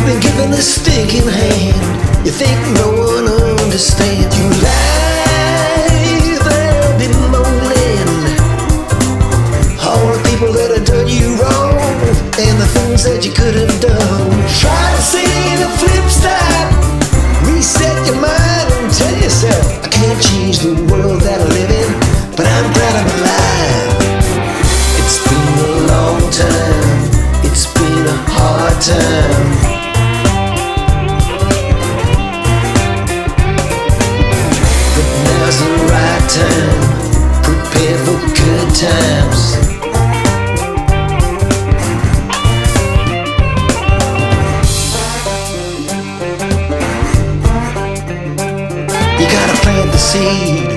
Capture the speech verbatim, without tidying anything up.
been given a stinking hand. You think no one understands. You lie, there'll be moaning. All the people that have done you wrong, and the things that you could have done. Try to see the flip side. Reset your mind and tell yourself, I can't change the world that I live in, but I'm glad I'm alive. It's been a long time, it's been a hard time. But now's the right time, prepare for good times. You gotta plant the seed,